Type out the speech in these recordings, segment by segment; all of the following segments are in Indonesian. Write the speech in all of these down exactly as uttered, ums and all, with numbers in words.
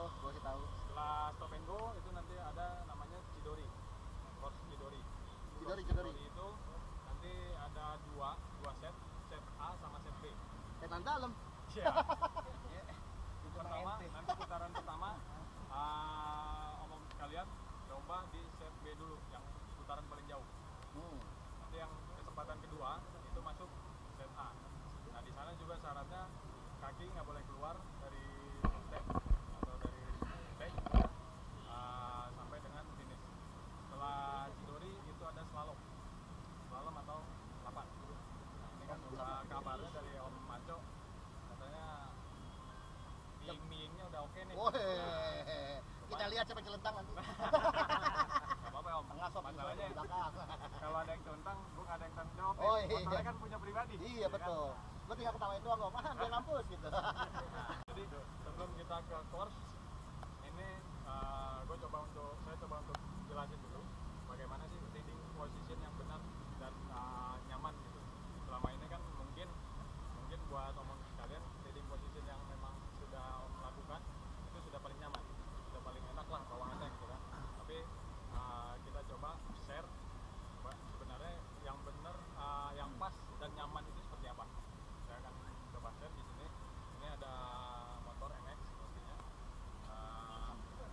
Oh, gua sih tahu. Setelah stop and go itu nanti ada namanya Teory. Course Teory. Teory, Teory. Itu nanti ada dua, dua set, set A sama set B. Setan dalam. Iya. Pertama, nanti putaran pertama uh, omong sekalian coba di set B dulu yang putaran paling jauh. Hmm. Nanti yang kesempatan kedua itu masuk set A. Nah di sana juga syaratnya kaki nggak boleh keluar dari step atau dari stage uh, sampai dengan finish. Setelah Teory itu ada slalom, slalom atau lapan. Nah, ini kan uh, kabarnya dari Om Maco katanya miing-miingnya udah oke nih. Oh, kita lihat siapa celentang nanti. Gak apa-apa Om. Tengah sob, masalahnya kalau ada yang celentang, gue gak ada yang tanggung jawab. Oh iya. Motornya kan punya pribadi. Iya betul. Kan? Gue tinggal ketawain doang Om. Ah, biar mampus gitu. Nah, jadi sebelum kita ke course, ini uh, gue coba untuk saya coba untuk jelasin dulu bagaimana sih leading position yang benar dan uh, nyaman gitu. Selama ini kan mungkin mungkin buat omong sekalian leading position yang memang sudah Om lakukan itu sudah paling nyaman, sudah paling enak lah bawaannya gitu kan. Tapi uh, kita coba share sebenarnya yang benar, uh, yang pas dan nyaman itu seperti apa. Saya akan coba share di sini. Ini ada motor M X pastinya. Uh,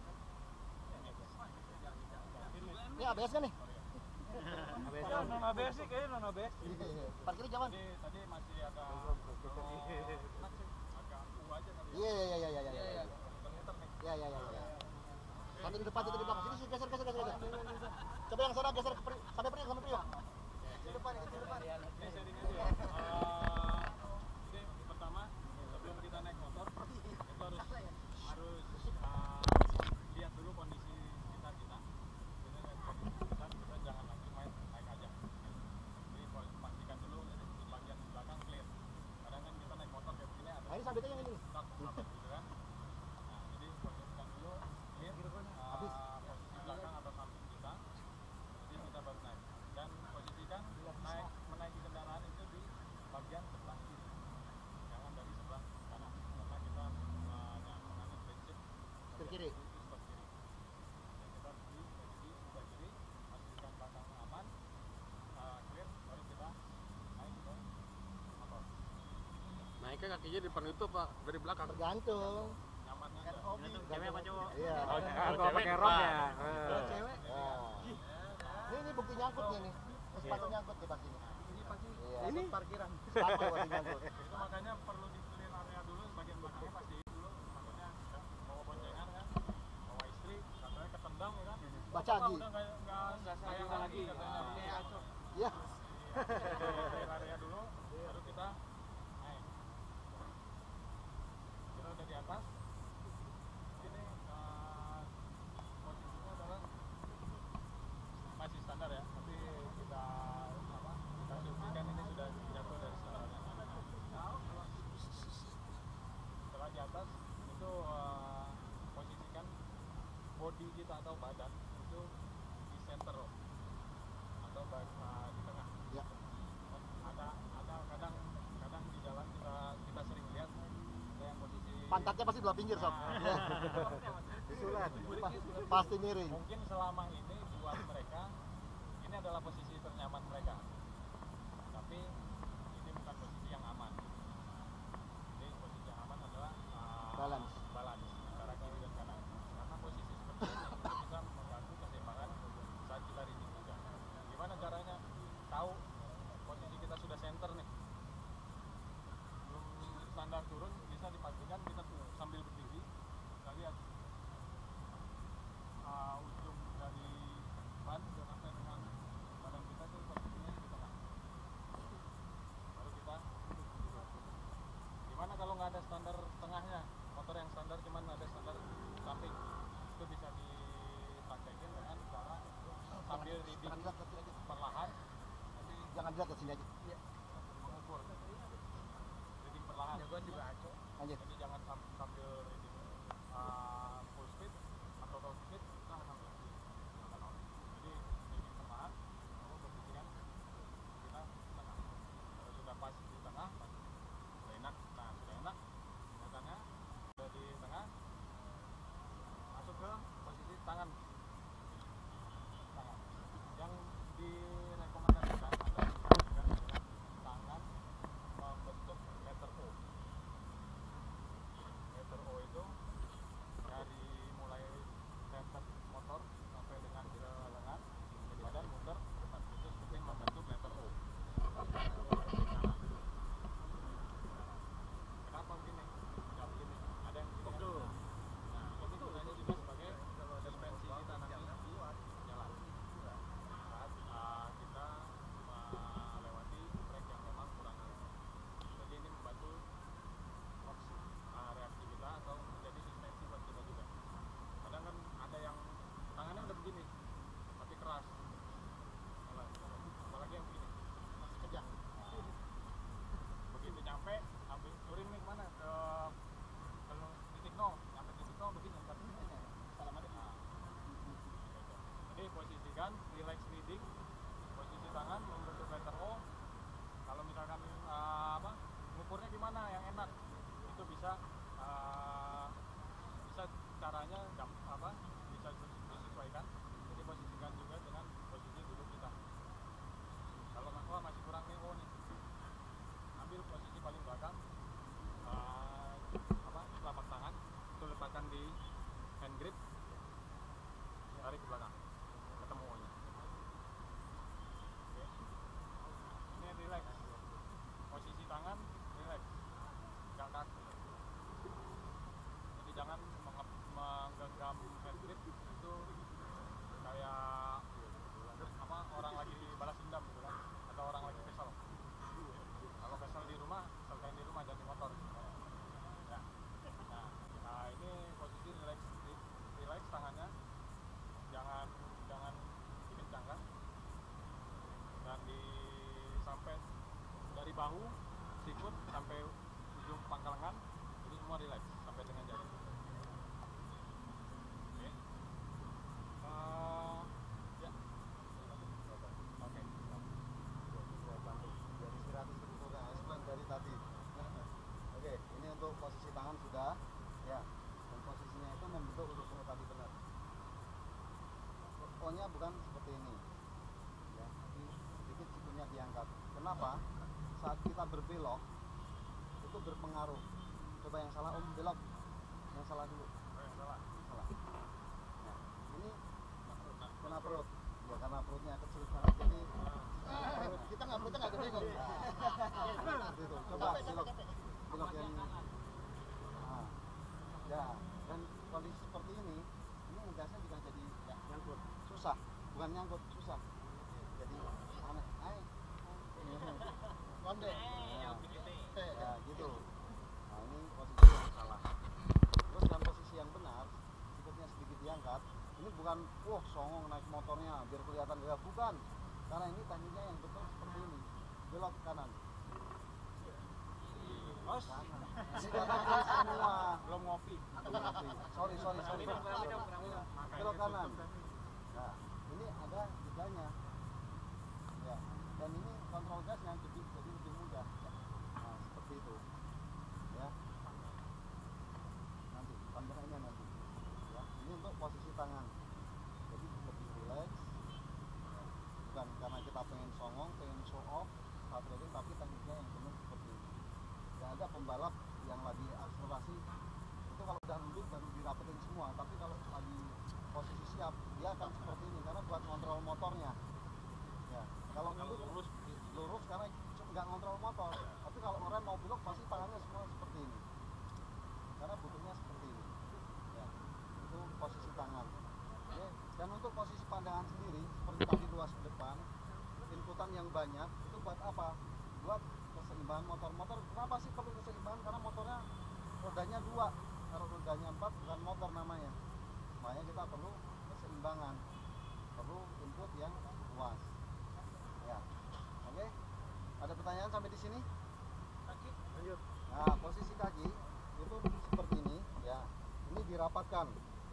ini A B S kan nih? A B S. Ya, non A B S sih kayaknya non A B S. Parkirnya jaman. Tadi tadi masih agak agak U aja kali. Iya iya iya iya iya. Iya. Iya iya iya. Sampai di depan itu di belakang. Sini geser geser geser. Coba yang sana geser ke sampai Priok sampai Priok. Di depan di depan. Ini sharing aja ya. Uh, jadi pertama sebelum kita naik motor itu harus harus uh, lihat dulu kondisi sekitar kita. Jadi kita kita jangan langsung main naik aja. Jadi pastikan dulu di bagian belakang clear. Kadang kan kita naik motor kayak begini ada. Nah, ini sabitnya yang ini. Stop, stop gitu kan. Nah, jadi pastikan dulu clear uh, posisi belakang atau samping kita. Jadi kita baru naik. Dan posisikan naik menaiki kendaraan itu di bagian sebelah kiri, jangan dari sebelah kanan, karena kita menganut prinsip setir kiri. Stop kiri. Dan kita di posisi sebelah kiri, pastikan belakang aman, uh, clear, baru kita naik ke motor. Naiknya kakinya di depan itu Pak, dari belakang? Tergantung. Nyamannya aja. Cewek apa cowok? Iya. Kalau pakai rok ya. Kalau cewek. Ini, ini bukti nyangkut nih nih. Sepatu nyangkut di pas ini. Ini pasti iya. ini parkiran. Sepatu bukti nyangkut. Itu makanya perlu di clear area dulu, bagian belakangnya pasti dulu. Makanya bawa boncengan kan, bawa istri, katanya ketendang ya kan. Baca lagi. Udah nggak nggak sayang lagi katanya. Iya. Clear area dulu, baru kita naik. Kita udah di atas. Ini uh, posisinya adalah masih standar ya, tapi kita apa? Kita asumsikan ini sudah jatuh dari standarnya. Setelah di atas itu uh, posisikan body kita atau badan itu di center atau uh, di tengah. Ya. Ada ada kadang kadang di jalan kita kita sering lihat ada yang posisi pantatnya pasti dua pinggir sob. Nah, Sulat. Pasti miring. Mungkin selama ini buat mereka ini adalah posisi ternyaman mereka, tapi ini bukan posisi yang aman. Jadi posisi yang aman adalah uh, balance balance antara kiri dan kanan, karena posisi seperti ini itu bisa mengganggu keseimbangan saat kita riding juga. Gimana caranya tahu posisi kita sudah center nih, belum standar turun, bisa dipastikan kita sambil berdiri kita lihat uh, ujung dari ban sampai dengan badan kita tuh posisinya di tengah, baru kita gimana kalau nggak ada standar tengahnya, motor yang standar cuman ada standar samping, itu bisa dipraktekin dengan cara sambil reading perlahan, nanti jangan dilihat ke sini aja. iya, mengukur reading perlahan ya, juga aco. Lanjut. Jadi jangan sambil reading uh, full speed atau low speed, kita sambil jadi reading perlahan, lalu posisikan kita di tengah. Kalau sudah pas di tengah, pas sudah enak, nah sudah enak, katanya sudah di tengah, tangan membentuk letter O. Kalau misalkan uh, apa ngukurnya gimana yang enak, itu bisa uh, bisa caranya apa bisa disesuaikan, jadi posisikan juga dengan posisi duduk kita. Kalau wah masih kurang nih, oh nih, ambil posisi paling belakang, uh, apa telapak tangan itu letakkan di hand grip, tarik ke belakang ketemu O nya. Oke. Ini relax, posisi tangan relax, nggak kaku. Jadi jangan menggenggam hand grip itu kayak apa orang lagi balas dendam gitu kan, atau orang lagi kesel. Kalau kesel di rumah, selesai di rumah, jangan di motor. Ya. Nah, nah ini posisi relax, relax tangannya, jangan jangan dikencangkan, dan di sampai dari bahu, sikut sampai ujung pangkal lengan itu semua relax sampai dengan jari. Oke. Uh, ya. Oke. Dari istirahat sebentar, nah, dari tadi. Oke, ini untuk posisi tangan sudah, ya. Dan posisinya itu membentuk huruf O tadi benar. O-nya bukan seperti ini, ya. Tapi sedikit sikunya diangkat. Kenapa? Saat kita berbelok itu berpengaruh. Coba yang salah Om belok, yang salah dulu. Oh, yang salah. Salah. Nah, ini kena perut. Ya karena perutnya kecil banget, jadi perut kita nggak perutnya nggak gede kok. Nah, seperti itu. Coba belok, belok yang ini. Nah, ya. Dan kondisi seperti ini, ini ngegasnya juga jadi ya, nyangkut, susah. Bukan nyangkut, susah. Jadi aneh, naik. Konde. Ya, gitu. Nah, ini posisi yang salah. Terus dan posisi yang benar, sikutnya sedikit diangkat. Ini bukan, wah songong naik motornya biar kelihatan, ya bukan. Karena ini tekniknya yang betul seperti ini. Belok ke kanan. Bos, Ini kata semua. belum ngopi. Belum ngopi. Sorry, sorry, sorry. Belok kanan. Nah, ini ada judanya. Ya, dan ini kontrol gasnya jadi jadi lebih mudah. Nah, seperti itu. Ya. Nanti pandangannya nanti. Ya, ini untuk posisi tangan. Jadi lebih relax. Bukan karena kita pengen songong, pengen show off saat riding, tapi tekniknya yang benar seperti ini. Dan ada pembalap yang lagi akselerasi itu kalau udah duduk baru dirapetin semua, tapi kalau lagi posisi siap dia akan seperti ini karena buat kontrol motornya. Ya, kalau duduk lurus, lurus karena nggak kontrol motor, tapi kalau orang mau belok pasti tangannya semua seperti ini karena butuhnya seperti ini. Ya, itu posisi tangan. Oke. Dan untuk posisi pandangan sendiri seperti tadi luas ke depan, inputan yang banyak itu buat apa? Buat keseimbangan motor-motor. Kenapa sih perlu keseimbangan? Karena motornya rodanya dua, kalau rodanya empat bukan motor namanya. Makanya kita perlu keseimbangan, perlu input yang luas. Ya, oke. Ada pertanyaan sampai di sini? Kaki. Lanjut. Nah, posisi kaki itu seperti ini, ya. Ini dirapatkan,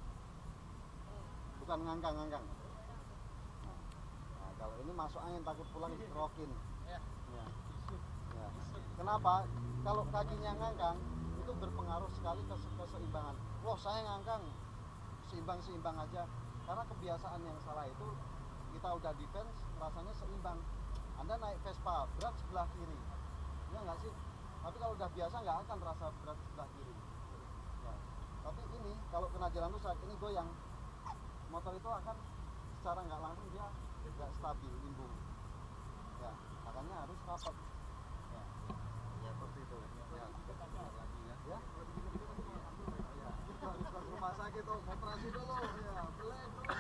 bukan ngangkang-ngangkang. Nah, nah, kalau ini masuk angin takut pulang rokin. Ya. Ya. Kenapa? Kalau kakinya ngangkang itu berpengaruh sekali ke keseimbangan. Wah, saya ngangkang, seimbang-seimbang aja. Karena kebiasaan yang salah itu kita udah defense, rasanya seimbang. Anda naik Vespa berat sebelah kiri, ya nggak sih? Tapi kalau udah biasa nggak akan rasa berat sebelah kiri. Ya. Tapi ini kalau kena jalan rusak, ini goyang, motor itu akan secara nggak langsung dia nggak stabil, limbung. Ya, makanya harus rapat. Ya, ya seperti itu. Ya, ya. Ya, kita harus ke rumah sakit tuh, operasi dulu. Ya, belek dulu.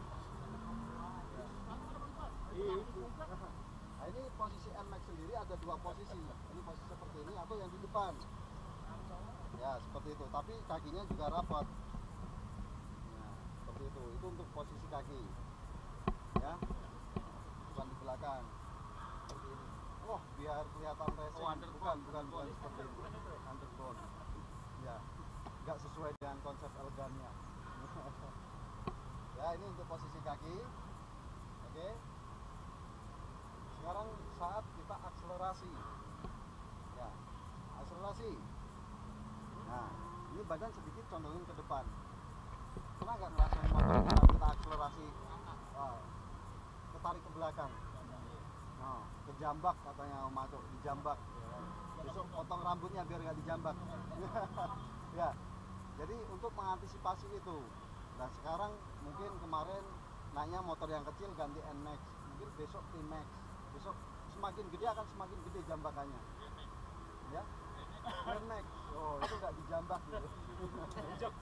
Nah, ini posisi N Max sendiri ada dua posisi. Ini posisi seperti ini atau yang di depan. Ya, seperti itu. Tapi kakinya juga rapat. Nah, seperti itu. Itu untuk posisi kaki. Ya. Bukan di belakang. Seperti ini. Wah, biar kelihatan racing. Oh, bukan, bukan, bukan seperti ini. Underbone. Ya. Enggak sesuai dengan konsep elegannya. Ya, ini untuk posisi kaki. Oke. sekarang saat kita akselerasi. Ya, akselerasi. Nah, ini badan sedikit condongin ke depan. Pernah nggak ngerasain motor kita, kita akselerasi, uh, ketarik ke belakang? Nah, kejambak katanya Om Mato, dijambak. Ya. Besok potong rambutnya biar nggak dijambak. Ya, jadi untuk mengantisipasi itu. Dan sekarang mungkin kemarin naiknya motor yang kecil ganti N Max, mungkin besok T Max, besok semakin gede akan semakin gede jambakannya. Ya, N Max, oh itu nggak dijambak gitu. Diinjak,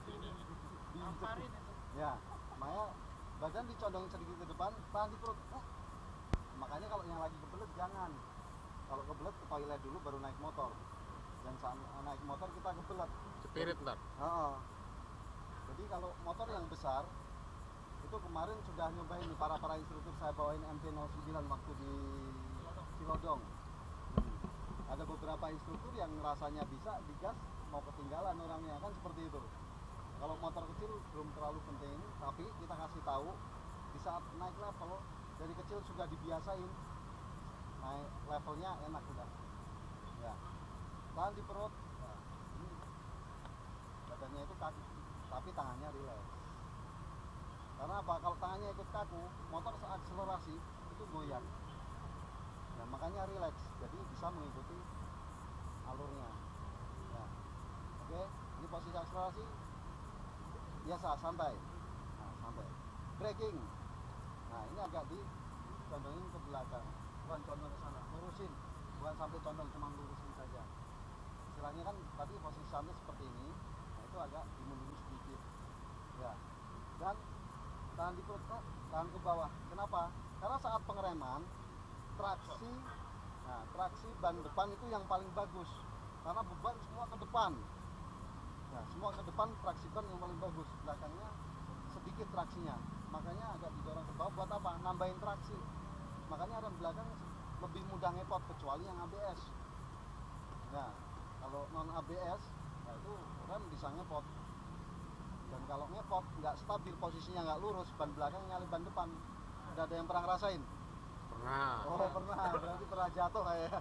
ya, makanya badan dicondongin sedikit ke depan, tahan di perut. Oh. Makanya kalau yang lagi kebelet jangan. Kalau kebelet ke toilet dulu baru naik motor. Dan saat naik motor kita kebelet. Spirit ntar. Uh, jadi kalau motor yang besar itu kemarin sudah nyobain nih, para para instruktur saya bawain M T nol sembilan waktu di Cilodong. Hmm. Ada beberapa instruktur yang rasanya bisa digas mau ketinggalan orangnya, kan seperti itu. Kalau motor kecil belum terlalu penting, tapi kita kasih tahu di saat naik level dari kecil sudah dibiasain, naik levelnya enak udah. Ya, tahan di perut. Nah, ini badannya itu kaku, tapi tangannya rileks. Karena apa? Kalau tangannya ikut kaku, motor saat akselerasi itu goyang. Nah, makanya rileks, jadi bisa mengikuti alurnya. Ya. Oke, ini posisi akselerasi biasa, santai. Nah, santai. Braking. Nah, ini agak dicondongin ke belakang, bukan condong ke sana, lurusin, bukan sampai condong, cuma lurusin saja. Istilahnya kan tadi posisi santai seperti ini, nah itu agak dimundurin sedikit. Ya. Dan tahan di perut, oh, tahan ke bawah. Kenapa? Karena saat pengereman traksi, nah traksi ban depan itu yang paling bagus, karena beban semua ke depan. Nah, semua ke depan, traksi ban yang paling bagus, belakangnya sedikit traksinya, makanya agak didorong ke bawah. Buat apa? Nambahin traksi. Makanya rem belakang lebih mudah ngepot kecuali yang A B S. Nah, kalau non A B S, nah itu rem bisa ngepot. Dan kalau ngepot nggak stabil, posisinya nggak lurus, ban belakang nyalip ban depan. Udah ada yang pernah ngerasain? Pernah. Oh pernah, berarti pernah jatuh kayak.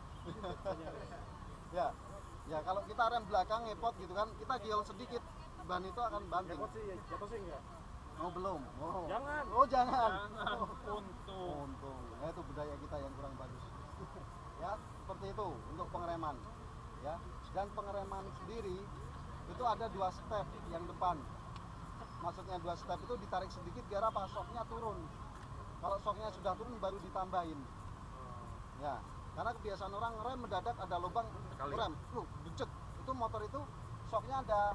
Ya, ya kalau kita rem belakang ngepot gitu kan, kita giol sedikit, ban itu akan banting. Jatuh sih, jatuh sih enggak? Oh belum. Oh. Jangan. Oh jangan. Jangan. Oh. Untung. Untung. Ya itu budaya kita yang kurang bagus. Ya seperti itu untuk pengereman. Ya, dan pengereman sendiri itu ada dua step yang depan. Maksudnya dua step itu ditarik sedikit biar apa? Shocknya turun. Kalau shocknya sudah turun baru ditambahin. Ya, karena kebiasaan orang rem mendadak ada lubang rem, lu becek. Itu motor itu shocknya ada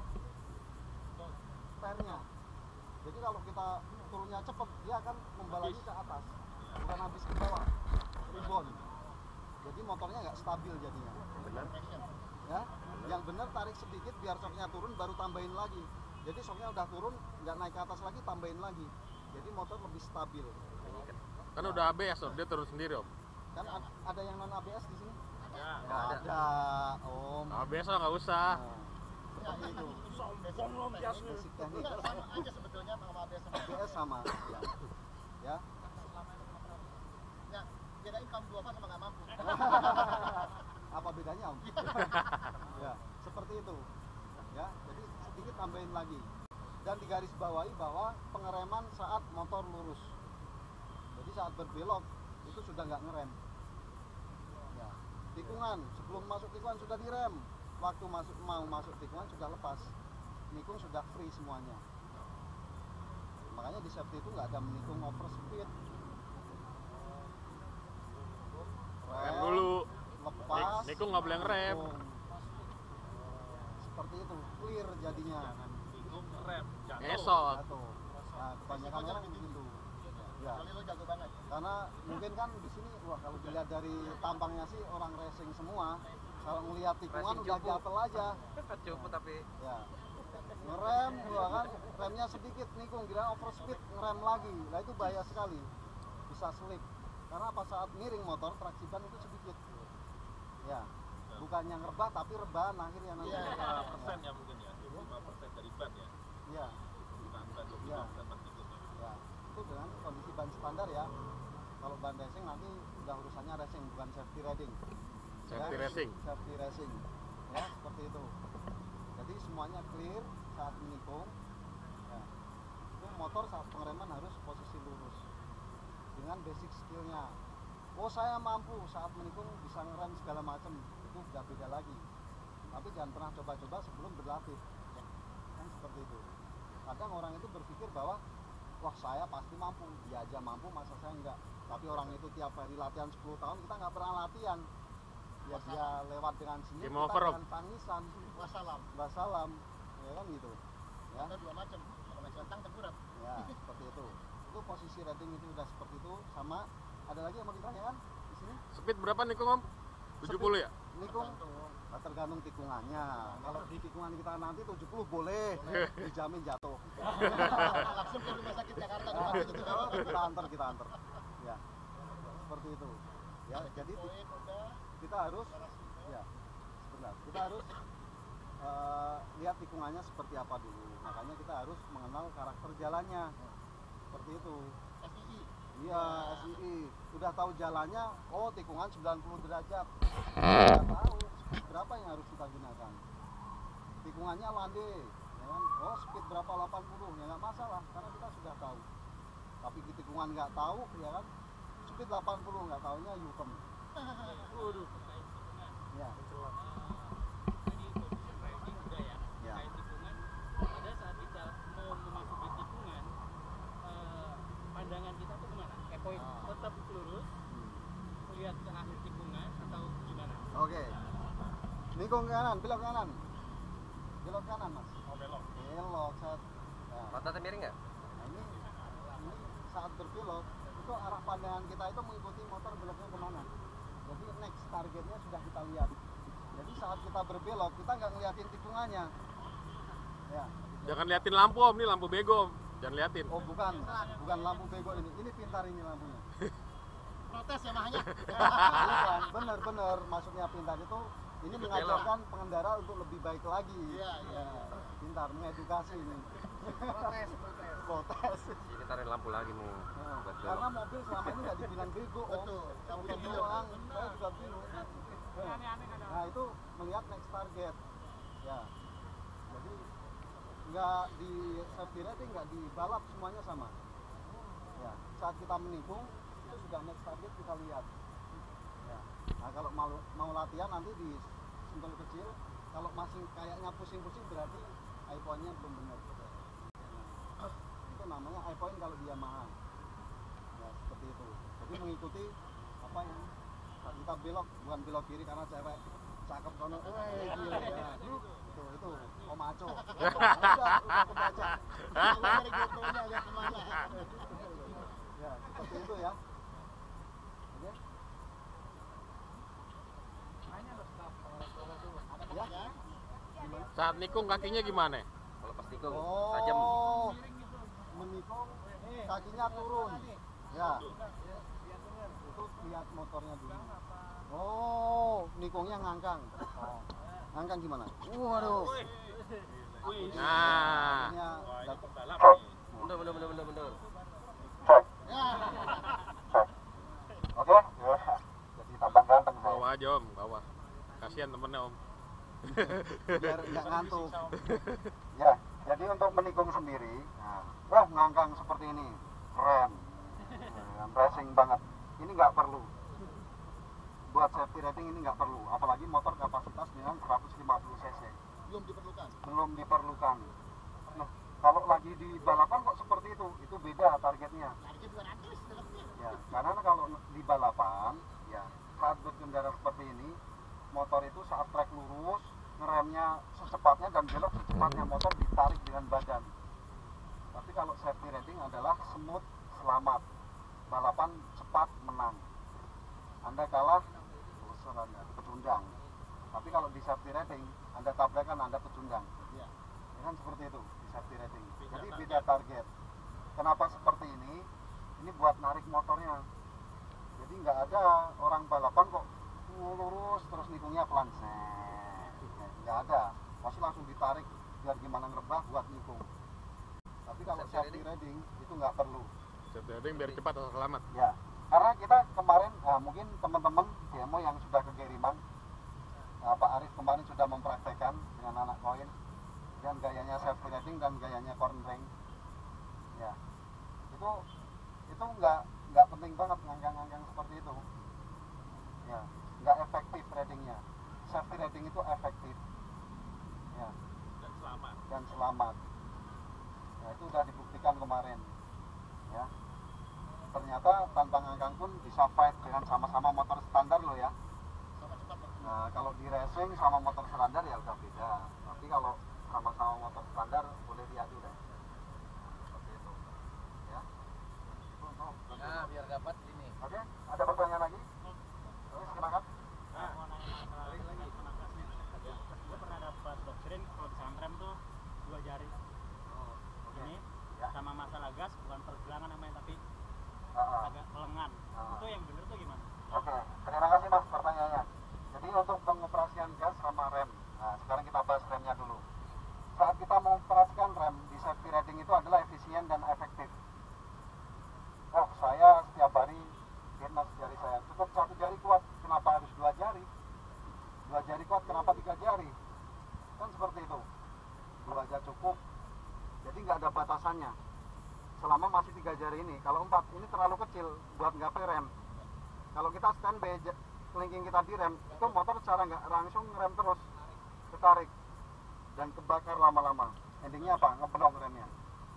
pernya. Jadi kalau kita turunnya cepat, dia akan membalangi ke atas, bukan habis ke bawah. Rebound. Jadi motornya nggak stabil jadinya. Benar. Ya, yang benar tarik sedikit biar shocknya turun baru tambahin lagi. Jadi shocknya udah turun, nggak naik ke atas lagi, tambahin lagi. Jadi motor lebih stabil. Kan udah A B S, dia turun sendiri om. Kan ada yang non A B S di sini? Ya, Nggak ada. Om. A B S lah nggak usah. Nah, seperti itu. sombong lo biasa. Basic teknik. Enggak, sama aja sebetulnya sama A B S sama A B S sama. Ya. Ya. ya bedain kamu dua pas sama nggak mampu. Apa bedanya om? Ya, seperti itu. Ya, jadi sedikit tambahin lagi. Dan digarisbawahi bahwa pengereman saat motor lurus. Jadi saat berbelok itu sudah nggak ngerem. Ya, tikungan sebelum masuk tikungan sudah direm. Waktu masuk mau masuk tikungan sudah lepas. Nikung sudah free semuanya. Makanya di safety itu nggak ada menikung over speed. Rem dulu. Lepas. Nikung nggak boleh ngerem. nikung. Seperti itu, clear jadinya. Tikung rem, jatuh. Ngesot. Jatuh. Nah, kebanyakan orang begitu. Ya. Kali lo jago banget. Karena mungkin kan di sini, wah kalau dilihat dari tampangnya sih orang racing semua. Kalau ngelihat tikungan Racing udah cupu. gatel aja. Cukup tapi Ya. Ngerem gua kan, remnya sedikit nikung, kira overspeed ngerem lagi. Nah itu bahaya sekali. Bisa slip. Karena pas saat miring motor traksi ban itu sedikit. Ya. Bukan yang rebah tapi rebahan akhirnya nanti. Iya. lima persen ya mungkin ya, lima persen dari ban ya. Iya. Bukan ban dua puluh lima persen pas tikung. Ya. Itu dengan kondisi ban standar ya. Kalau ban racing nanti udah urusannya racing, bukan safety riding. Safety Ya, racing. Safety racing. Ya, seperti itu. Jadi semuanya clear saat menikung. Ya. Itu motor saat pengereman harus posisi lurus. Dengan basic skillnya. Oh, saya mampu saat menikung bisa ngerem segala macam. Itu udah beda lagi. Tapi jangan pernah coba-coba sebelum berlatih. Ya. Kan seperti itu. Kadang orang itu berpikir bahwa wah, saya pasti mampu, dia aja mampu, masa saya enggak. Tapi orang itu tiap hari latihan sepuluh tahun, kita nggak pernah latihan. Ya dia lewat dengan senyum, Game kita over, Om. dengan tangisan. Wassalam. Wassalam, ya kan gitu. Ya, Ada dua macam. Kalau nggak centang tengkurap. ya seperti itu. Itu posisi rating itu udah seperti itu. Sama ada lagi yang mau ditanyakan di sini? Speed berapa nikung Om? tujuh puluh ya? Nikung nah, tergantung tikungannya. Kalau di tikungan kita nanti tujuh puluh boleh, dijamin jatuh. Langsung ke rumah sakit Jakarta. Nah, kita antar, kita antar. Ya, seperti itu. Ya, jadi Poin udah. kita harus, ya, sebentar. Kita harus uh, lihat tikungannya seperti apa dulu. Makanya kita harus mengenal karakter jalannya. Seperti itu. S I I. Iya, S I I. Udah tahu jalannya, oh tikungan sembilan puluh derajat. Udah tahu speed berapa yang harus kita gunakan. Tikungannya landai, ya kan? Oh speed berapa delapan puluh, ya nggak masalah, karena kita sudah tahu. Tapi di tikungan nggak tahu, ya kan? Speed delapan puluh, nggak tahunya U-turn. Waduh. Ya. Tadi position riding udah ya. Ya. Kayak tikungan, pada saat kita mau memasuki tikungan, eh, pandangan kita tuh kemana? Kayak poin Ah. tetap lurus, melihat ke akhir tikungan atau gimana? Oke. Nikung kanan, belok kanan. Belok kanan, Mas. Oh, belok. Belok, set. Nah. Mata miring nggak? Nah, ini, ini saat berbelok itu arah pandangan kita itu mengikuti motor beloknya kemana. Jadi next targetnya sudah kita lihat. Jadi saat kita berbelok kita nggak ngeliatin tikungannya. Ya. Jangan liatin lampu Om, ini lampu bego Om. Jangan liatin. Oh bukan, bukan lampu bego ini. Ini pintar ini lampunya. Protes ya mahanya. Bukan, bener-bener maksudnya pintar itu ini Ikut mengajarkan pengendara untuk lebih baik lagi. Iya, iya. Ya, pintar mengedukasi ini. Protes, protes. Protes. Jadi taruh lampu lagi nih. Nah, Buat belok. karena mobil selama ini nggak dibilang bego, Om. Betul. Mobil Betul. doang, saya juga bingung. Nah itu melihat next target, ya. Jadi nggak di safety riding, nggak di balap semuanya sama. Ya, saat kita menikung itu sudah next target kita lihat. Ya. Nah kalau mau mau latihan nanti di sentul kecil, kalau masih kayaknya pusing-pusing berarti eye-point-nya belum benar. Nah, itu namanya eye-point kalau dia mahal. Ya seperti itu. Jadi mengikuti apa yang saat kita belok, bukan belok kiri karena cewek cakep kono, eh gila ya. Itu itu om maco. Udah, udah kebaca. Dari GoPro-nya agak kemana? Ya, seperti itu ya. Oke. Ya. Gimana? Saat nikung kakinya gimana? Kalau pas tikung tajam. Oh, menikung kakinya turun. Ya. Itu lihat motornya dulu. Oh, nikungnya ngangkang. Oh. Ngangkang gimana? Waduh. Nah, Kakinya Wah, ini dat- pembalap nih. Mundur, mundur, mundur, mundur, mundur. Oke. Jadi tambah ganteng saya. bawa aja Om, bawa. Kasihan temennya Om. Biar nggak ngantuk. Ya, jadi untuk menikung sendiri, nah, wah ngangkang seperti ini, keren, nah, racing banget. Ini nggak perlu. Buat safety rating ini nggak perlu, apalagi motor kapasitas dengan seratus lima puluh cc. Belum diperlukan. Belum diperlukan. Nah, kalau lagi di balapan kok seperti itu, itu beda targetnya. Target dua ratus dalamnya. Ya, karena kalau di balapan, ya saat berkendara seperti ini, motor itu saat trek lurus, ngeremnya secepatnya dan belok secepatnya, motor ditarik dengan badan. Tapi kalau safety riding adalah smooth, selamat. Balapan cepat, menang. Anda kalah, urusan Anda pecundang. Tapi kalau di safety riding, Anda tabrakan, Anda pecundang. Iya. Ya kan seperti itu di safety riding. Jadi beda target. Kenapa seperti ini? Ini buat narik motornya. Jadi nggak ada orang balapan kok lurus terus nikungnya pelan, set. Nggak ada. Pasti langsung ditarik biar gimana ngerebah buat nikung. Tapi kalau Safety safety riding itu nggak perlu. Safety riding biar cepat atau selamat. Ya, Karena kita kemarin, nah, mungkin teman-teman demo yang sudah kekiriman, nah, Pak Arif kemarin sudah mempraktekkan dengan anak koin dan gayanya safety riding dan gayanya cornering. Ya, itu itu nggak nggak penting banget ngangkang-ngangkang seperti itu. Ya, nggak efektif ridingnya. Safety riding itu efektif. Ya. Dan selamat. Dan selamat. Nah, itu sudah dibuktikan kemarin. Ya. Ternyata tanpa ngangkang pun bisa fight dengan sama-sama motor standar loh ya. Nah, kalau di racing sama motor standar ya udah beda. Tapi kalau sama-sama motor standar boleh diadu deh. Seperti itu. Ya. Itu untuk Nah, biar dapat ini. Oke, ada pertanyaan lagi? Oke, silakan. Nah, mau nanya masalah lagi penangkasnya. Gue pernah dapat doktrin kalau bisa rem tuh dua jari. Oke. Ini Ya. sama masalah gas bukan pergelangan namanya tapi Ah, ah. agak lengan. Ah. Itu yang bener tuh gimana? Oke, terima kasih Mas pertanyaannya. Jadi untuk pengoperasian gas sama rem, nah sekarang kita bahas remnya dulu. Saat kita mengoperasikan rem di safety riding itu adalah efisien dan efektif. Oh, saya setiap hari fitness jari saya cukup satu jari kuat, kenapa harus dua jari? Dua jari kuat, kenapa tiga jari? Kan seperti itu. Dua aja cukup. Jadi nggak ada batasannya. Selama masih tiga jari ini, kalau empat ini terlalu kecil buat nggapai rem. Kalau kita standby, kelingking kita di rem, itu motor secara nggak langsung rem terus, ketarik dan kebakar lama-lama. Endingnya apa? Ngeblong remnya.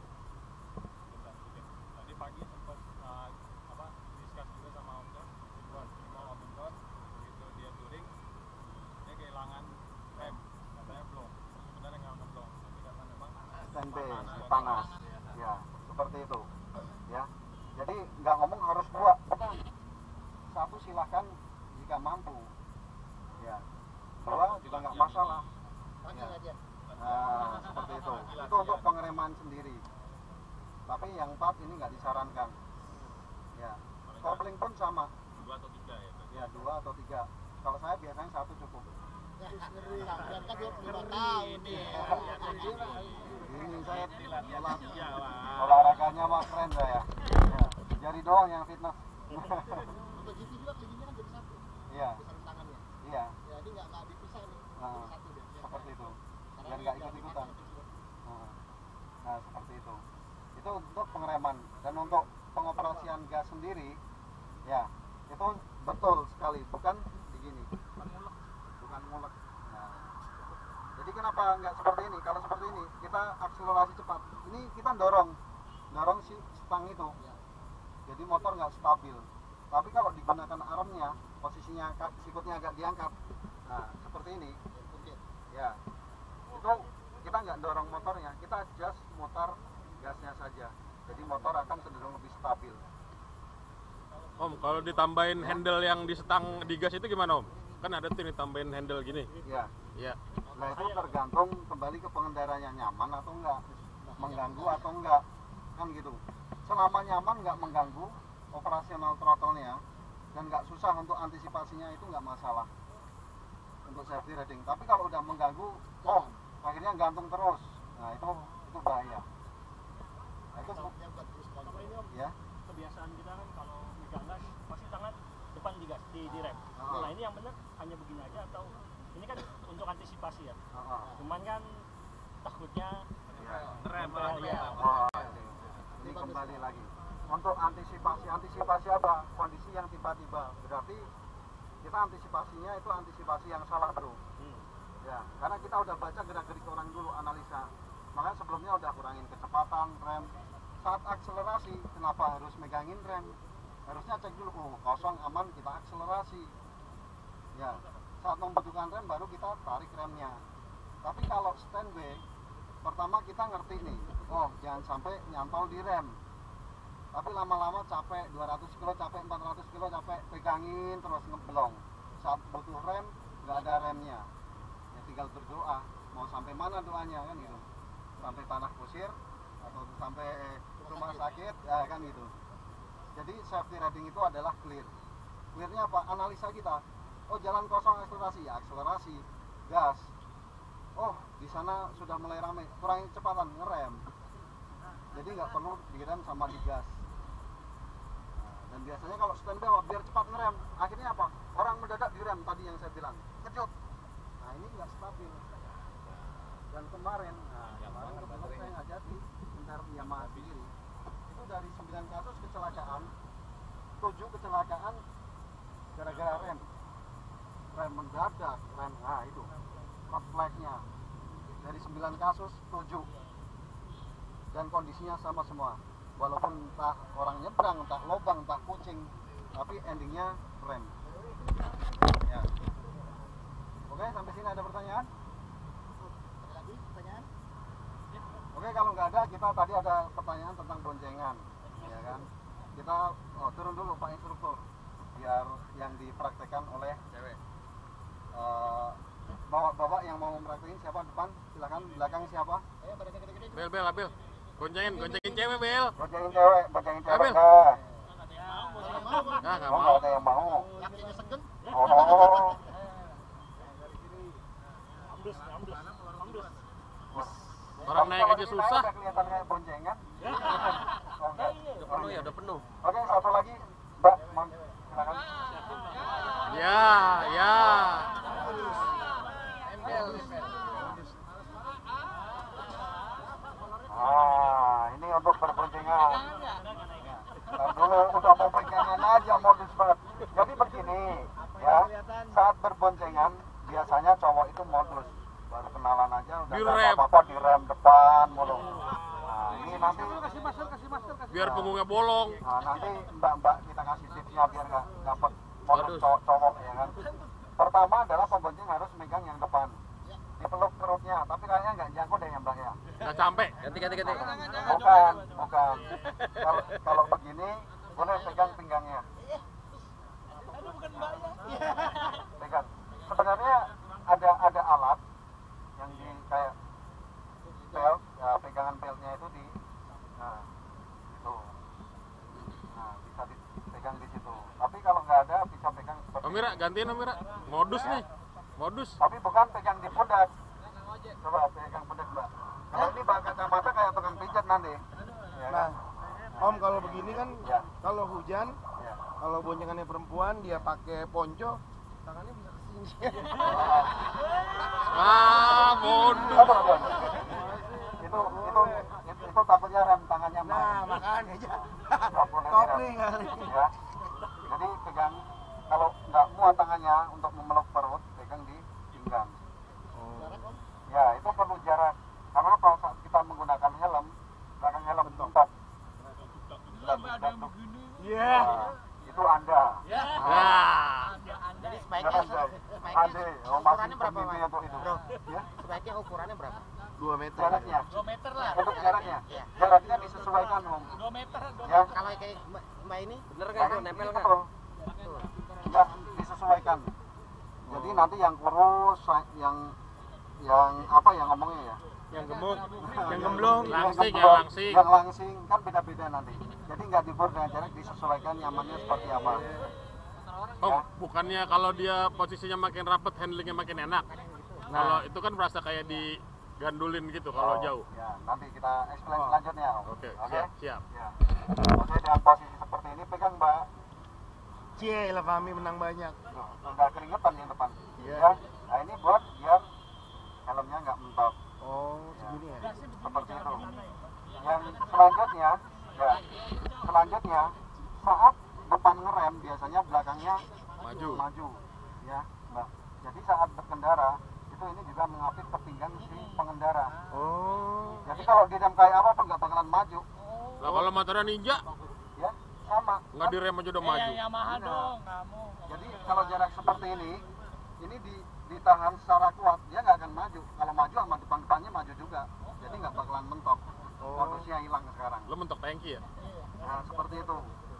Tadi pagi sempat uh, apa discuss juga sama Om Don, buat mau Om Don, begitu dia touring, dia kehilangan rem, katanya belum, sebenarnya nggak ngeblong, tapi karena memang Standby, panas, panas. Ya, seperti itu. Ya, jadi nggak ngomong harus dua, bukan. Satu silahkan jika mampu. Ya, dua juga nggak masalah. Panggil aja. Nah, seperti itu. Itu untuk pengereman sendiri. Tapi yang empat ini nggak disarankan. Ya, kopling pun sama. dua atau tiga ya. Ya, dua atau tiga. Kalau saya biasanya satu cukup. Ya, ngeri. Sampean kan dua puluh lima tahun nih. Anjir. Ini saya olah, Iya, Pak. olahraganya mah keren saya. Ya, jari doang yang fitness. Untuk G P juga kelingkingnya kan jadi satu. Iya, Bisa rem tangannya. iya. Jadi nggak nggak dipisah nih. Nah, Jadi satu deh. seperti itu. Karena Biar nggak dia ikut-ikutan. jadinya kecil. Nah, nah, seperti itu. Itu untuk pengereman dan untuk pengoperasian gas sendiri, ya itu betul sekali, bukan begini, bukan ngulek. Nah, jadi kenapa nggak seperti ini? Kalau seperti ini kita akselerasi cepat. Ini kita dorong, dorong si stang itu. Jadi motor nggak stabil. Tapi kalau digunakan armnya, posisinya sikutnya agak diangkat. Nah, seperti ini. Ya, itu kita nggak dorong motornya, kita adjust motor gasnya saja. Jadi motor akan cenderung lebih stabil. Om, kalau ditambahin handle yang di setang di gas itu gimana Om? Kan ada tuh ditambahin handle gini. Ya, Iya. nah itu tergantung kembali ke pengendaranya nyaman atau enggak, mengganggu atau enggak, kan gitu. Selama nyaman nggak mengganggu operasional throttle-nya dan nggak susah untuk antisipasinya itu nggak masalah untuk safety riding. Tapi kalau udah mengganggu, oh akhirnya gantung terus, nah itu itu bahaya. Nah, itu Dia buat terus Sama ini Om, ya. kebiasaan kita kan kalau megang gas pasti tangan depan di gas di, di rem. Ah. Nah ini yang bener hanya begini aja atau ini kan untuk antisipasi ya. Ah, ah. Cuman kan takutnya Ya. Rem, nempel, ya. Oh, ini, ini kembali lagi untuk antisipasi antisipasi apa kondisi yang tiba-tiba, berarti kita antisipasinya itu antisipasi yang salah bro. Hmm. Ya, karena kita udah baca gerak-gerik orang dulu, analisa. Makanya sebelumnya udah kurangin kecepatan rem. Saat akselerasi, kenapa harus megangin rem? Harusnya cek dulu, oh kosong aman, kita akselerasi. Ya, saat membutuhkan rem baru kita tarik remnya. Tapi kalau standby, pertama kita ngerti nih, oh jangan sampai nyantol di rem. Tapi lama-lama capek, dua ratus kilo capek, empat ratus kilo capek, pegangin terus ngeblong. Saat butuh rem, nggak ada remnya. Ya tinggal berdoa, mau sampai mana doanya kan gitu. Sampai tanah kusir atau sampai rumah sakit, ya kan gitu. Jadi safety riding itu adalah clear. Clearnya apa? Analisa kita. Oh jalan kosong akselerasi, ya akselerasi, gas. Oh di sana sudah mulai ramai, kurangi kecepatan, ngerem. Jadi nggak perlu direm sama digas. Nah, Dan biasanya kalau stand by biar cepat ngerem, akhirnya apa? Orang mendadak direm tadi yang saya bilang, kejut. Nah ini nggak stabil. Dan kemarin, nah kemarin kebetulan saya nggak jadi, bentar Yamaha sendiri. Itu dari sembilan kasus kecelakaan, tujuh kecelakaan gara-gara rem. Rem mendadak, rem, nah itu red flag-nya. Dari sembilan kasus, tujuh. Dan kondisinya sama semua. Walaupun entah orang nyebrang, entah lobang, entah kucing, tapi endingnya rem. Ya. Oke, sampai sini ada pertanyaan? Ada lagi pertanyaan? Oke, kalau nggak ada, kita tadi ada pertanyaan tentang boncengan, ya kan? Kita oh, turun dulu Pak Instruktur, biar yang dipraktekkan oleh cewek. Uh, bapak-bapak yang mau mempraktekin siapa depan? Silakan, belakang siapa? Eh, badannya gede-gede. Bel, Bel, Bel. Goncengin, goncengin cewek, Bel. Boncengin cewek, boncengin cewek. Ambil. Nah, Nah, nggak oh, mau. nggak ada yang mau. Lakinya segen. Oh, Orang naik Kalau aja ini susah. udah kelihatan kayak boncengan. Oh, enggak. Udah penuh ya, udah penuh. Oke, satu lagi, Mbak, mohon silakan. Ya, ya. Ah, ini untuk berboncengan. Ntar dulu udah mau pegangan aja modus banget. Jadi begini, ya, saat berboncengan biasanya cowok itu modus. Baru kenalan aja udah nggak Direm. apa-apa di rem depan mulu. Nah, ini nanti Biar punggungnya bolong. Nah, nanti mbak-mbak kita kasih tipsnya biar nggak dapat modus Modus. cowok-cowok ya kan. Pertama adalah pembonceng harus megang yang depan, dipeluk perutnya, tapi kayaknya nggak jangkau deh ya mbak ya. Nggak sampai. Ganti, ganti, ganti. Bukan, bukan. Kalau kalau begini boleh pegang pinggangnya. Pegang. Sebenarnya ada ada alat yang di kayak belt, ya pegangan beltnya itu di, nah itu, nah bisa dipegang di situ. Tapi kalau nggak ada bisa pegang seperti Om Mira, ini. gantiin Om Mira. Modus nih. Modus. Tapi bukan pegang di pundak. Coba pegang pundak mbak. Kalau ini pakai kacamata kayak tukang pijat nanti. Ya, Nah, kan? Om kalau begini kan, Ya. kalau hujan, Ya. kalau boncengannya perempuan dia pakai ponco, tangannya bisa kesini. Ah, modus. Aduh, aduh, aduh. Itu itu itu, itu takutnya rem tangannya mbak. Nah, makanya aja. Nggak boleh Kopling direm. kali. Ya. Jadi pegang, kalau nggak muat tangannya untuk memeluk perut, pegang di pinggang. Ya, itu perlu jarak. Karena pada saat kita menggunakan helm, belakang helm mentok. Iya. Nah, itu Anda. Nah, Jadi Jangan sebaiknya Jai. sebaiknya Ade, oh masih ukurannya berapa, pembimbing Mas? untuk itu. Bro, Ya, sebaiknya ukurannya berapa? dua meter. jaraknya. dua meter lah. Untuk jaraknya. Iya. Jaraknya disesuaikan, Om. dua meter. Ya. Kalau kayak Mbak, Mbak ini Bener nggak tuh, nempel nggak? Betul. Ya, disesuaikan. Jadi nanti yang kurus, yang yang apa yang ngomongnya ya? Yang gemuk, yang gemblong. Langsing, gemblong, yang langsing. Yang langsing kan beda-beda nanti. Jadi nggak diukur dengan jarak, disesuaikan nyamannya seperti apa. Om, bukannya kalau dia posisinya makin rapet, handlingnya makin enak. Kalau itu kan berasa kayak digandulin gitu kalau Oh, jauh. Ya, nanti kita explain Oh. selanjutnya. Om. Oke, Oke? siap, siap. Ya. Oke, dengan posisi seperti ini pegang Mbak. Cie lah kami menang banyak. Tuh, nggak keringetan yang depan. Iya. Ya. Nah ini buat biar helmnya nggak mentok. Oh, segini ya. Seperti itu. Yang selanjutnya, ya, selanjutnya saat depan ngerem biasanya belakangnya Maju. maju, ya, Mbak. Jadi saat berkendara itu ini juga mengapit ke pinggang si pengendara. Oh. Jadi kalau direm kayak apa pun nggak bakalan maju, Lah kalau motornya Ninja, ya, sama. nggak direm aja udah maju. Yamaha Iya. dong, kamu. Jadi kalau jarak seperti ini, ini di, ditahan secara kuat, dia nggak akan maju. Kalau maju sama depan-depannya maju juga, jadi nggak bakalan mentok. Oh. Modusnya hilang sekarang. Lo mentok tangki ya? Nah, seperti itu.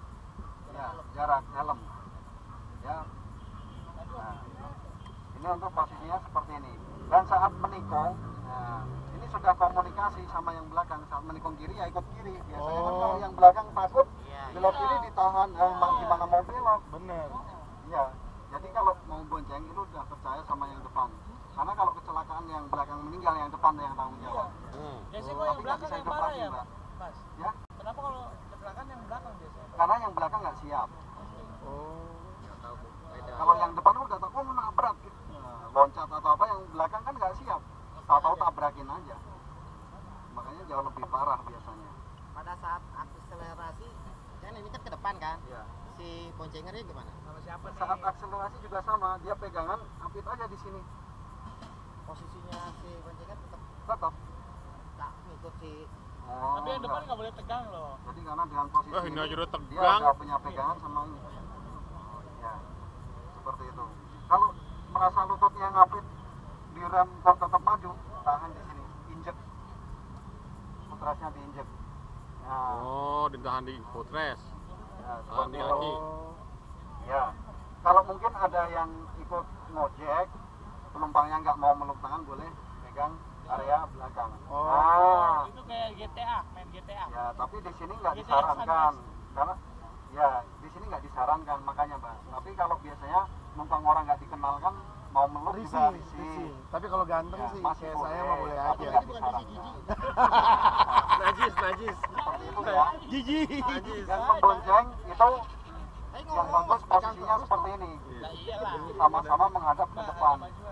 Ya, jarak helm. Ya. Nah, ini untuk posisinya seperti ini. Dan saat menikung, nah, ini sudah komunikasi sama yang belakang. Saat menikung kiri ya ikut kiri. Biasanya kan Oh. kalau yang belakang takut, Iya, belok kiri ditahan. Eh, mau gimana mau belok? Bener. Iya. Jadi kalau mau bonceng itu udah percaya sama yang depan. Karena kalau kecelakaan yang belakang meninggal, yang depan yang tanggung jawab. Hmm. Biasanya Tapi kok yang nggak belakang bisa yang hidup marah lagi, ya, Mbak. Mas? Ya. Kenapa kalau kecelakaan yang belakang biasanya? karena yang belakang nggak siap. Oh. Kalau yang depan udah tahu, oh nabrak gitu. Nah, loncat atau apa, yang belakang kan nggak siap, tahu-tahu tabrakin aja. Makanya jauh lebih parah biasanya. Pada saat akselerasi, kan ini kan ke depan kan? Ya. Si boncengernya gimana? Kalau siapa Saat akselerasi juga sama, dia pegangan apit aja di sini. posisinya si boncengan tetap Tetap. tak ngikut si. Oh, Tapi yang depan enggak. nggak boleh tegang loh. Jadi karena dengan posisi Wah, ini aja udah dia tegang. udah punya pegangan sama ini. Ya, seperti itu. Kalau merasa lututnya ngapit di rem kok tetap maju, tahan di sini, injek. Putrasnya diinjek. Nah, Oh, ditahan di footrest. ya, tahan seperti di itu. kaki. Ya, kalau mungkin ada yang ikut ngojek, penumpangnya nggak mau meluk tangan, boleh pegang area belakang. Oh. Nah, Itu kayak G T A, main G T A. ya tapi di sini nggak Gitu ya, disarankan sunrise. karena ya di sini nggak disarankan makanya mbak. Tapi kalau biasanya numpang orang nggak dikenal kan mau meluk juga Risih, risih. risih. Tapi kalau ganteng Ya, sih, masih kayak boleh, saya mah boleh tapi aja. nggak disarankan. Najis, najis. Seperti itu ya. Jijik. Najis. Yang membonceng itu yang bagus posisinya seperti ini, Nah, iyalah. sama-sama menghadap ke depan.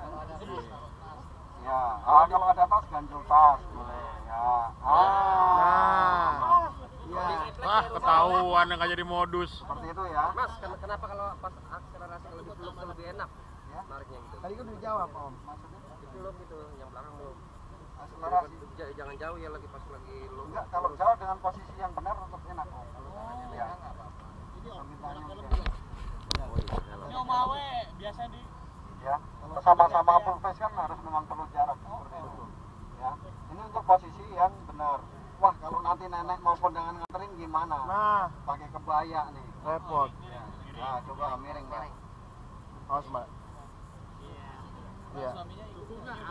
Ya, ah, kalau ada tas ganjil tas boleh. Ya, ah, Nah. Iya. Wah, ketahuan yang nggak jadi modus. seperti itu ya. Mas, ken- kenapa kalau pas akselerasi kalau dipeluk tuh lebih enak? Ya. Nariknya gitu. Tadi kan udah dijawab, Om. Maksudnya Dipeluk gitu, yang belakang belum. akselerasi. J- Jangan jauh ya lagi pas lagi lu. Enggak, kalau jauh dengan posisi yang benar tetap enak om. Ya. Permintaannya mungkin. Oh iya, dalam. Ini Om Awe biasa di Ya, sama-sama full face kan harus memang perlu jarak seperti itu. Ya, ini untuk posisi yang benar. Wah, kalau nanti nenek mau kondangan nganterin gimana? Nah, Pakai kebaya nih. repot. Ya. Nah, coba miring mbak. Awas, Mbak. Iya. suaminya ikut.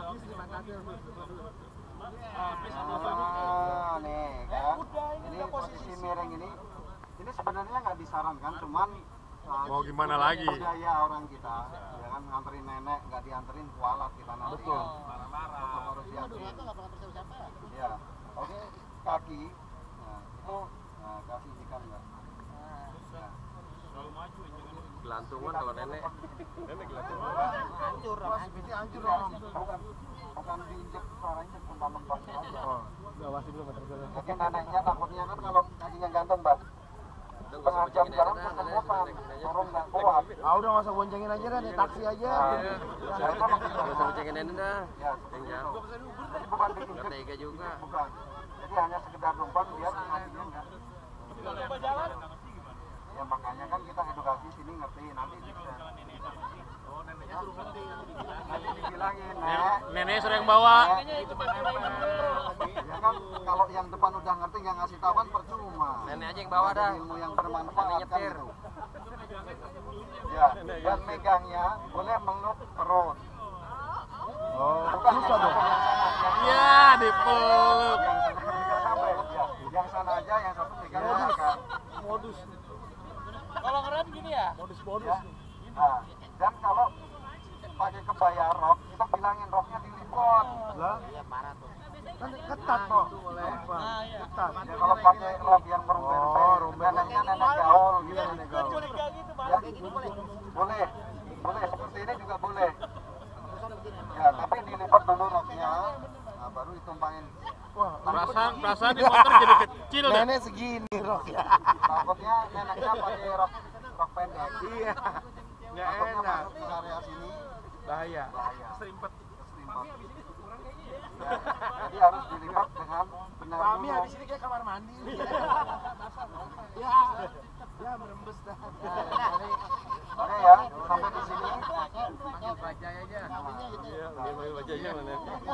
Ah, nih kan. Ini posisi miring ini. Ini sebenarnya nggak disarankan, cuman uh, Mau gimana lagi? budaya orang kita, ya kan nganterin nenek nggak dianterin kualat kita nanti. Betul. Tetap harus yakin. Ya, oke kaki. Nah, itu nah, kasih ikan enggak? Nah, Gelantungan kalau nenek. Hancur, Wah, ini hancur dong, Om. bukan bukan diinjek suaranya lempar-lempar aja. Oh, udah pasti belum ada terjadi. Jadi neneknya takutnya kan kalau kakinya gantung, Mbak. Udah nggak usah Setengah jam boncengin jalan aja dah, kesemutan, nenek- nenek aja. turun nggak kuat. Ah, udah nggak usah boncengin aja deh, naik taksi aja. Nah, ya, itu lebih Nggak usah boncengin nenek dah. Ya, Yang seperti jauh. itu. Jadi bukan Nggak diinjek, tega juga. bukan. Jadi hanya sekedar numpang biar kakinya enggak. Coba jalan. Ya makanya kan kita edukasi sini ngerti, nanti bisa. Nanti dibilangin, Nek. Nenek sering bawa. Nek. Ya kan kalau yang depan udah ngerti nggak ngasih tahu kan percuma. Nenek aja yang bawa Nggak ada dah. ilmu yang bermanfaat Nenek kan nyetir. itu. Ya, dan megangnya boleh meluk perut. Oh, Bukan susah dong. yang sana, yang Ya, dipeluk. yang sana nggak sampai. Ya, yang sana aja, yang satu megang belakang. Modus. Kalau ngerem gini ya. Modus-modus. Ya. Nah, dan kalau pakai kebaya rok, kita bilangin roknya dilipot. Lah, Iya parah tuh. kan ketat kok. Nah, iya. Ketat. Ya kalau pakai rok yang merumbe-rumbe, Oh, rumbe. neneknya nenek gaul gitu. Nenek gaul. Curiga gitu, Bang. Ya, Kayak gini boleh. boleh, boleh seperti ini juga boleh. Ya, tapi dilipat dulu roknya, nah baru ditumpangin. Wah, Perasaan, perasaan di motor jadi kecil deh. nenek segini rok ya. Takutnya neneknya pakai rok rok pendek. Iya. Nggak Takutnya enak. masuk ke area sini Bahaya. bahaya. Serimpet. Serimpet. Ya, jadi harus dilipat dengan benar Kami dulu. habis ini kayak kamar mandi. Ya, ya merembes dah. Oke ya, sampai di sini. Panggil bajai aja. Iya, panggil bajainya mana?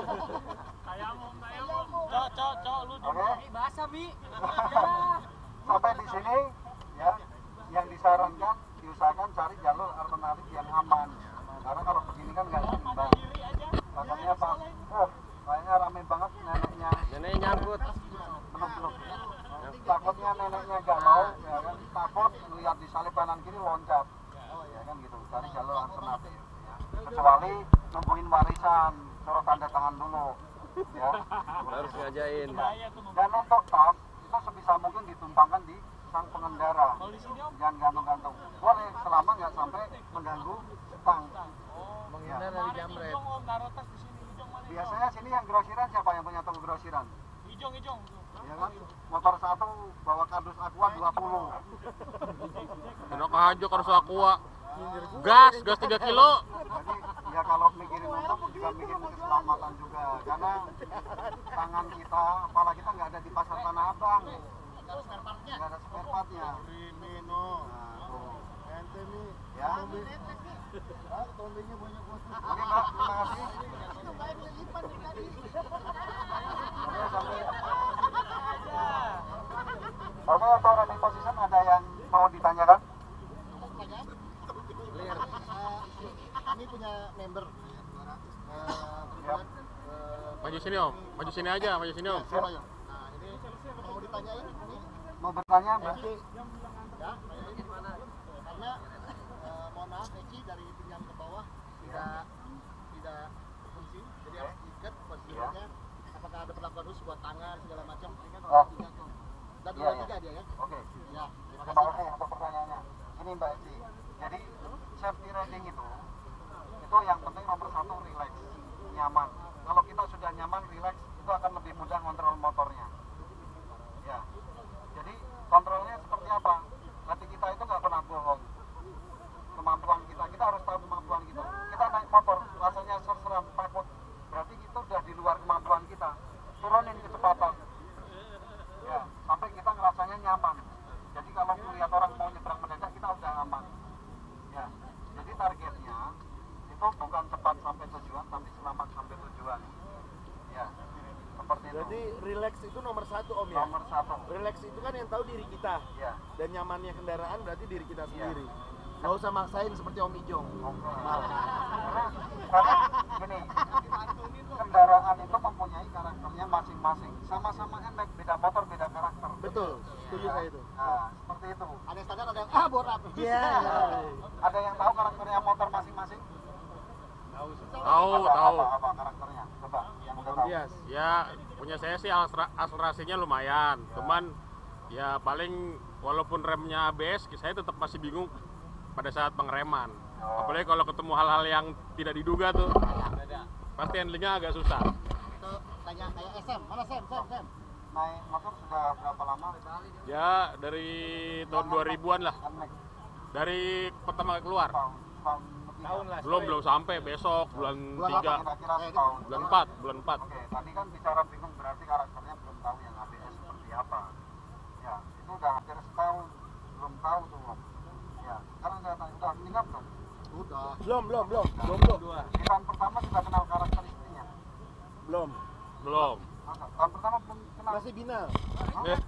Cok, cok, cok, lu Oke. bahasa, Mi. Sampai di sini ya, yang disarankan diusahakan cari jalur alternatif yang aman. Karena kalau begini kan nggak seimbang. Makanya Pak, oh kayaknya rame banget neneknya. Nenek nyangkut. Belum belum. Takutnya neneknya nggak mau, ya kan? Takut lihat di salib kanan kiri loncat. Ya kan gitu. Cari jalur alternatif. Ya. Kecuali nungguin warisan, suruh tanda tangan dulu. Ya. Harus ngajain. Dan untuk tas itu sebisa mungkin ditumpangkan di sang pengendara. Kalau di sini om, Jangan gantung-gantung. Boleh selama nggak sampai mengganggu stang. oh, Menghindar dari kemarin jamret. Ijong om naruh tas di sini. Ijong mana? Ijong? Biasanya sini yang grosiran siapa yang punya toko grosiran? Ijong, Ijong. Ya kan? Motor satu bawa kardus aqua dua puluh. Enak aja kalau aqua. Gas, gas tiga kilo. Jadi ya kalau mikirin untung juga mikirin keselamatan juga. Karena tangan kita, kepala kita nggak ada di pasar Tanah Abang. Ada spare partnya. Nggak ada spare partnya. Ini no. Nah, tuh. Ente nih. Ya. Ah, tombenya banyak banget. Oke Mbak, terima kasih. Baik lipat nih tadi. Oke, sampai. Oke, untuk running position ada yang mau ditanyakan? Clear. Kami punya member. Eh, Siap. Maju sini om, maju sini aja, maju sini om. Siapa ya? Nah, ini mau ditanyain ini Mau bertanya Mbak? Eci. Ya, ini karena eh, mohon maaf Eci dari pinggang ke bawah tidak tidak berfungsi, jadi harus diikat posisinya. Apakah ada perlakuan khusus buat tangan segala macam? Oh. Dan Iya, dua tiga iya. dia ya. Oke. Ya, terima Terima kasih. kasih untuk pertanyaannya. Ini Mbak Eci. Jadi safety riding itu itu yang penting nomor satu relax, nyaman. Kalau kita sudah nyaman, relax, itu akan lebih mudah kontrol motornya. Ya. Jadi kontrolnya seperti apa? Hati kita itu nggak pernah bohong. Kemampuan kita, kita harus tahu kemampuan kita. Kita naik motor, rasanya serseran, takut. Berarti itu udah di luar kemampuan kita. Turunin kecepatan. Ya, sampai kita ngerasanya nyaman. Jadi kalau melihat orang mau nyebrang mendadak, kita udah aman. Ya, jadi targetnya itu bukan cepat sampai tujuan, tapi selamat sampai tujuan. Ya, seperti itu. Berarti relax itu nomor satu om ya? Nomor satu. Relax itu kan yang tahu diri kita. Ya. Dan nyamannya kendaraan berarti diri kita Iya. sendiri. Nggak usah maksain seperti Om Ijong. Karena, karena gini, kendaraan itu mempunyai karakternya masing-masing. Sama-sama enak, beda motor, beda karakter. Betul, setuju saya itu. Nah, seperti itu. Ada yang standar, ada yang ah borak. Iya. Ada yang tahu karakternya motor masing-masing? Tahu, Apa, tahu. Apa, apa karakternya? Coba, yang udah tahu. Yes. Ya punya saya sih aksera- akselerasinya lumayan, cuman ya paling walaupun remnya A B S, saya tetap masih bingung pada saat pengereman. Apalagi kalau ketemu hal-hal yang tidak diduga tuh, pasti handlingnya agak susah. Itu tanya kayak S M. Mana Sam? Sam, Sam. Naik motor sudah berapa lama? Ya dari tahun dua ribuan lah, Kan naik dari pertama keluar. tahun, tahun lebih. tahun lah. Belum belum sampai besok bulan Bulan tiga, apa kira-kira setahun? bulan empat, bulan empat. Oke, tadi kan bicara bingung berarti karakternya belum tahu yang A B S seperti apa. Ya, itu udah hampir setahun belum tahu tuh. Om. Ya, sekarang saya tanya, udah tinggal belum? Udah. Belum, belum, belum, belum, belum. Di tahun pertama sudah kenal karakteristiknya. Belum. Belum. Masa? Tahun pertama belum kenal. Masih binal. Nah, itu,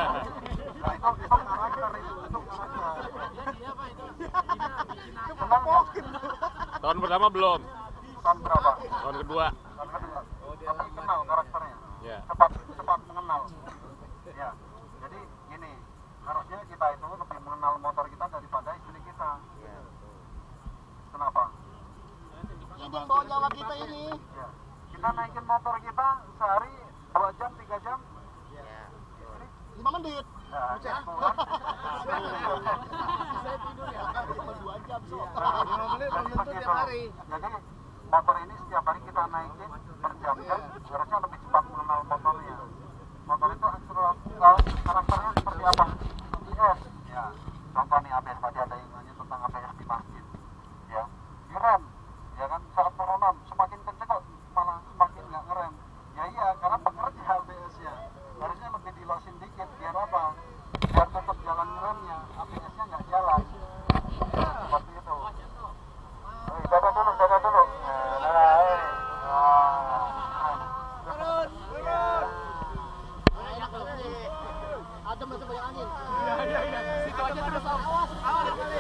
itu karakter itu, itu karakter. Kenal nggak? Tahun pertama belum, Tahun berapa? tahun kedua. Tahun kedua. Tapi kenal karakternya. Ya. Cepat, cepat mengenal. Ya, jadi gini, harusnya kita itu lebih mengenal motor kita daripada istri kita. Kenapa? Ini bawa nyawa kita ini. Ya, kita naikin motor kita sehari dua jam, tiga jam. Istri, lima menit. nah, gitu kan. Saya tidur ya. Cuma dua jam so. lima menit belum tentu tiap hari. Jadi motor ini setiap hari kita naikin berjam-jam, harusnya lebih cepat mengenal motornya. Motor itu akselerasi, karakternya seperti apa? A B S. Ya, contoh nih A B S, tadi ada yang nanya tentang A B S di masjid. Ya, direm, ya kan saat turunan semakin kenceng kok malah semakin nggak ngerem. Ya iya, karena bekerja A B S-nya. Harusnya lebih dilosin dikit, biar apa? Biar tetap jalan ngeremnya, A B S-nya nggak jalan. Seperti itu. Eh, jaga dulu, jaga dulu. Nah, eh. Nah. Turun. Enak loh ini. Adem masih banyak angin. Iya iya iya. Situ aja terus om. Awas, awas kali.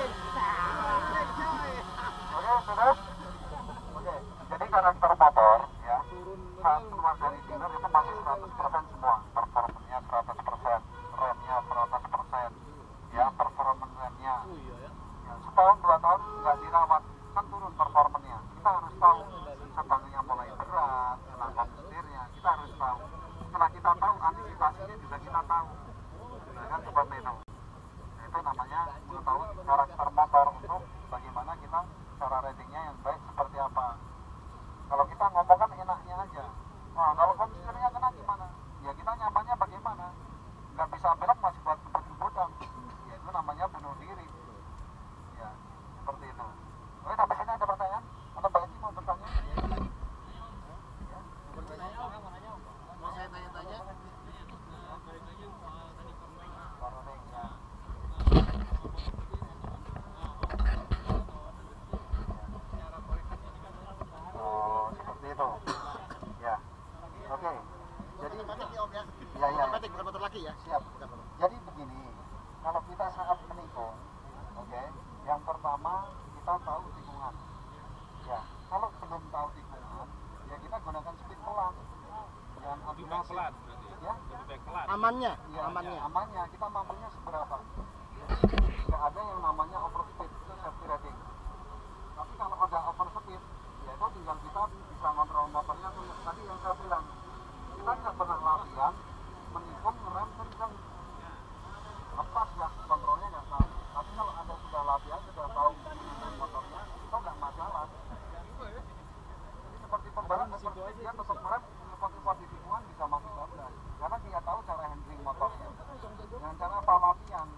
Oke, sudah? Oke, jadi karakter motor ya, saat keluar dari dealer itu masih seratus persen semua. Performanya seratus persen, remnya seratus persen, ya, performance remnya. Ya, setahun, dua tahun nggak dirawat, kan turun performanya. Kita harus tahu, setangnya mulai berat, enakan setirnya, kita harus tahu. Setelah kita tahu, antisipasinya juga kita tahu. Nah, kan seperti itu. itu namanya mengetahui karakter motor untuk bagaimana kita cara ridingnya yang baik seperti apa. Kalau kita ngomong kan enaknya aja. Wah, kalau komisirnya kena gimana? Ya kita nyamannya bagaimana? Nggak bisa belok masih buat kebut-kebutan. Ya itu namanya bunuh diri. Ya, seperti itu. Oke, sampai sini ada pertanyaan? Atau Mbak Eci mau bertanya? Ya. Mau saya tanya-tanya? Oh, seperti itu. Ya. Oke. Jadi Otomatis ya Om ya? Ya, ya. Otomatis bukan motor laki ya? siap. Jadi begini, kalau kita saat menikung, oke, yang pertama kita tahu tikungan. Ya, kalau belum tahu tikungan, ya kita gunakan speed pelan. Dan aplikasi. pelan berarti. Ya, Lebih baik pelan. Amannya? ya, Amannya? amannya kita mampunya seberapa. Tidak ada yang namanya overspeed, itu safety riding. Tapi kalau ada overspeed, ya itu tinggal kita bisa kontrol motornya. Tadi yang saya bilang, kita nggak pernah latihan menikung ngerem kenceng, lepas ya kontrolnya nggak tahu. Tapi kalau anda sudah latihan, sudah tahu mengendalikan motornya, itu nggak masalah. Jadi seperti pembalap seperti dia tetap ngerem, seperti di tikungan bisa masuk bablas, karena dia tahu cara handling motornya. Dengan cara apa latihan.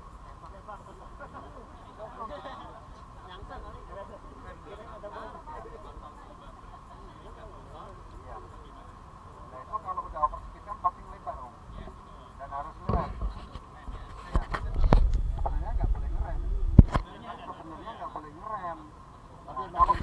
Iya. Nah itu kalau udah overspeed kan pasti lebar Om. Dan harus ngerem. Ya. Sebenarnya nggak boleh ngerem. Sebenarnya nggak boleh ngerem. Tapi kalau